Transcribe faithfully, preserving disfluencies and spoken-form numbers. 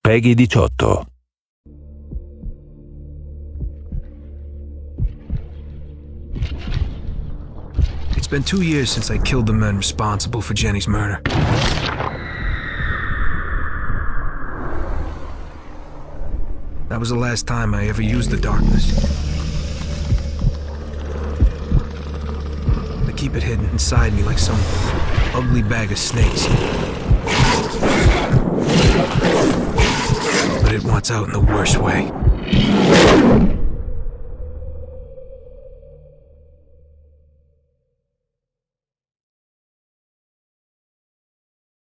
Peggy diciotto. It's been two years since I killed the men responsible for Jenny's murder. That was the last time I ever used the darkness. I keep it hidden inside me like some ugly bag of snakes. But it wants out in the worst way.